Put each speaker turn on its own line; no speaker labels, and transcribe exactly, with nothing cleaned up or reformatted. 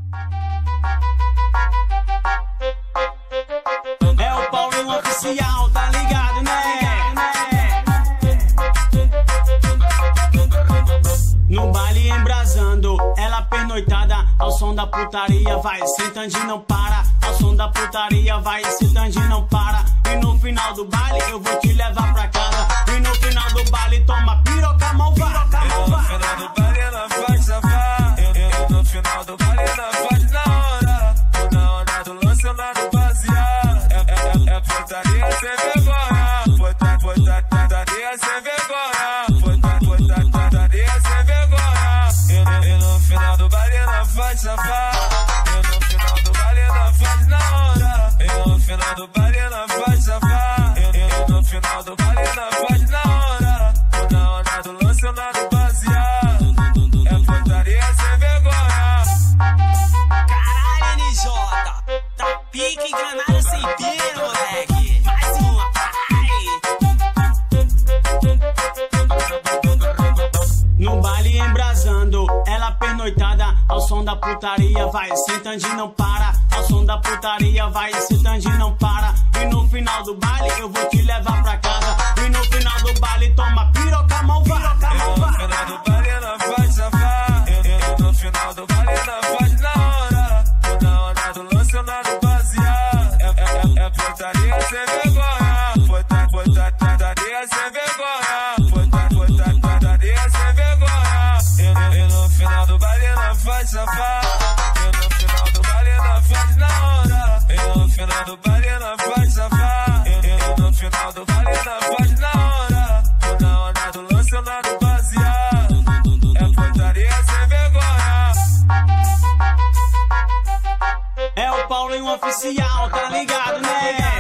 É o Paulinho oficial, tá ligado, né? No baile embrasando, ela pernoitada ao som da putaria, vai sentando e não para. Ao som da putaria, vai sentando e não para. E no final do baile eu vou te levar pra casa. E no final do baile toma piroca malvada.
E no final do baile ela faz safar. E no final do baile ela faz na hora. Tô na onda do lance lá no baseado. É, é, é putaria sem vergonha. Puta, puta, putaria sem vergonha. Puta, puta, putaria sem vergonha. E, e no final do baile ela faz safar. E no final do baile ela faz na hora. E no final do baile ela faz safar. E, e no final do baile ela faz na hora. Tô na onda do lance lá no baseado. É putaria sem vergonha.
Caralho, N J, tá pique enganado sem pino, moleque. Mais uma, vai. No baile embrasando, ela pernoitada ao som da putaria, vai sentando e não para. Ao som da putaria, vai sentando e não para. E no final do baile eu vou te levar pra casa. E no final do baile toma piroca malvada.
E no final do baile ela faz safar. E no final do baile ela faz na hora. Tô na onda do lance lá no baseado. É, é, é putaria sem vergonha. Puta, puta, putaria sem vergonha. Puta, puta, putaria sem vergonha. E, e no final do baile ela faz safar. E no final do baile ela faz na hora. E no final do baile ela faz safar. E, e no final do baile ela faz na hora. Tô na onda do lance lá no baseado. É putaria sem vergonha.
É o Paulinho oficial, tá ligado, né?